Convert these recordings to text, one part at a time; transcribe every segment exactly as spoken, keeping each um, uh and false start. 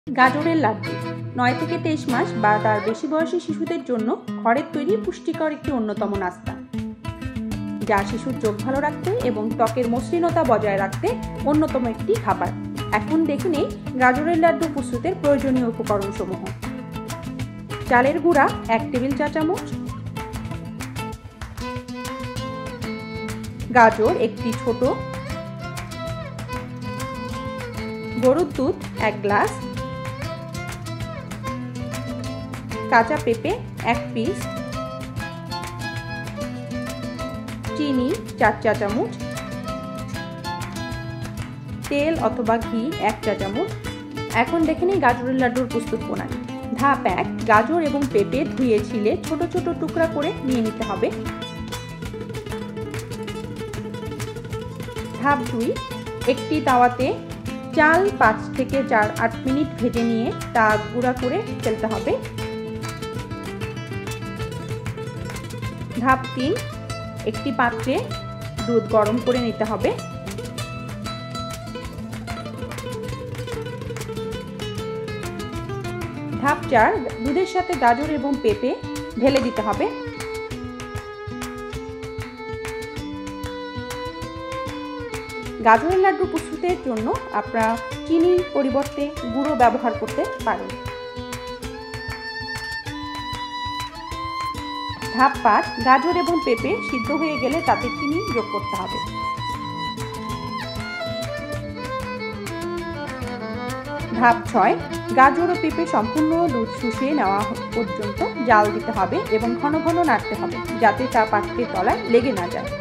গাজরের লাড্ডু নয় থেকে তেইশ মাস বা তার বেশি বয়সী শিশুদের জন্য ঘরের তৈরি পুষ্টিকর একটি অন্যতম নাস্তা, যা শিশুর চোখ ভালো রাখতে এবং ত্বকের মসৃণতা বজায় রাখতে অন্যতম একটি খাবার। এখন দেখে নেই গাজরের লাড্ডু প্রস্তুতের প্রয়োজনীয় উপকরণসমূহ। চালের গুঁড়া এক টেবিল চা চামচ, গাজর একটি ছোট, গরুর দুধ এক গ্লাস, কাঁচা পেঁপে এক পিস, চিনি চার চা চামচ, তেল অথবা ঘি এক চা চামচ। এখন দেখে নিই গাজরের লাড্ডুর প্রস্তুত প্রণালী। ধাপ এক, গাজর এবং পেঁপে ধুয়ে ছিলে ছোট ছোট টুকরা করে নিয়ে নিতে হবে। ধাপ দুই, একটি তাওয়াতে চাল পাঁচ থেকে চার আট মিনিট ভেজে নিয়ে তা গুঁড়া করে ফেলতে হবে। ধাপ তিন, একটি পাত্রে দুধ গরম করে নিতে হবে। ধাপ চার, দুধের সাথে গাজর এবং পেঁপে ঢেলে দিতে হবে। গাজরের লাড্ডু প্রস্তুতের জন্য আপনারা চিনির পরিবর্তে গুঁড়ো ব্যবহার করতে পারেন। ধাপ পাঁচ, গাজর এবং পেঁপে সিদ্ধ হয়ে গেলে তাতে চিনি যোগ করতে হবে। ধাপ ছয়, গাজর ও পেঁপে সম্পূর্ণ দুধ শুষিয়ে নেওয়া পর্যন্ত জাল দিতে হবে এবং ঘন ঘন নাড়তে হবে যাতে চা পাত্রের তলায় লেগে না যায়।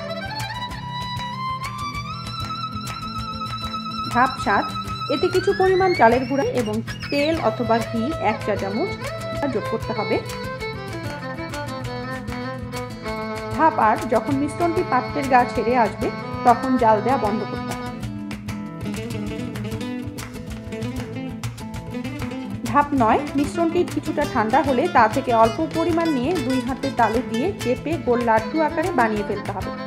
ধাপ সাত, এতে কিছু পরিমাণ চালের গুঁড়া এবং তেল অথবা ঘি এক চা চামচ যোগ করতে হবে। ধাপ আট, যখন মিশ্রণটি পাত্রের গা ছেড়ে আসবে তখন জাল দেওয়া বন্ধ করতে হবে। ধাপ নয়, মিশ্রণটি কিছুটা ঠান্ডা হলে তা থেকে অল্প পরিমাণ নিয়ে দুই হাতের তালু দিয়ে চেপে গোল লাড্ডু আকারে বানিয়ে ফেলতে হবে।